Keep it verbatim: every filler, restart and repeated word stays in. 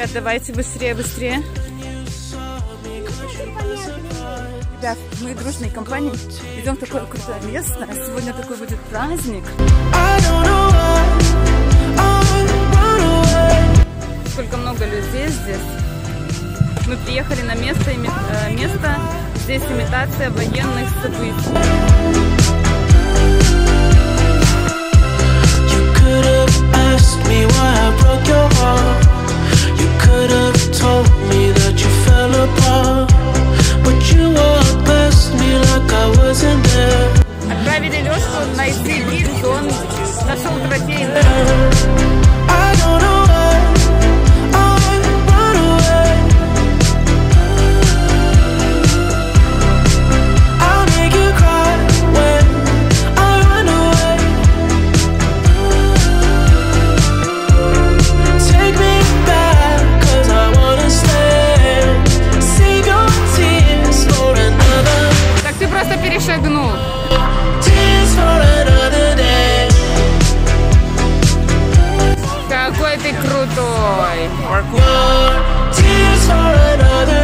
Ребят, давайте быстрее, быстрее. Ребят, мы дружной компанией идем в такое крутое место. Сегодня такой будет праздник. Сколько много людей здесь. Мы приехали на место, место здесь имитация военных событий. Отправили Лёшку найти гильдию, он нашел трофей. Перешагнул. Какой ты крутой!